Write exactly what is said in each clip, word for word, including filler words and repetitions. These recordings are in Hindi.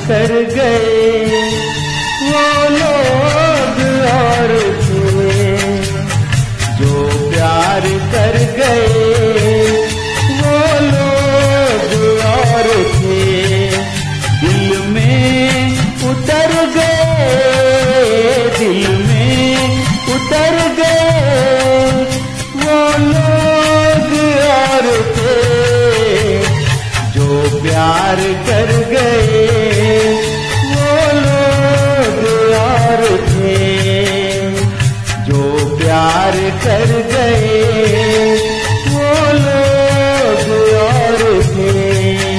कर गए वो लोग और थे, जो प्यार कर गए वो लोग और थे। दिल में उतर गए, दिल में उतर गए वो लोग और थे, जो प्यार कर गए वो लोग और थे, जो प्यार कर गए वो लोग और थे।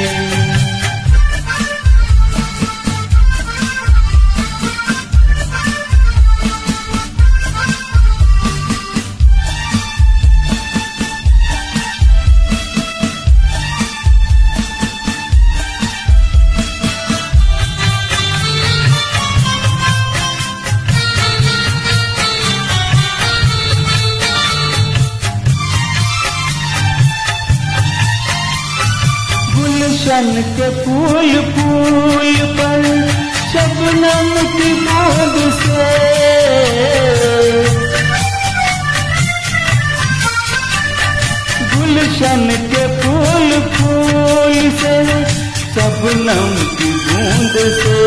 गुलशन के फूल फूल पर शबनम की बूंद से, गुलशन के फूल फूल से शबनम की बूंद से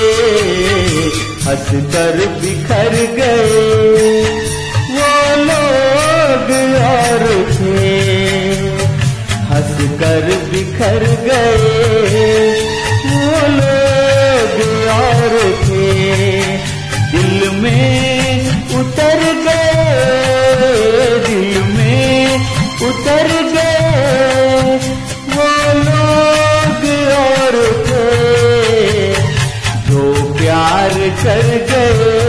हंस कर बिखर गए वो लोग और थे, हंस कर बिखर गए वो लोग और थे। दिल में उतर गए, दिल में उतर गए वो लोग और थे, जो प्यार कर गए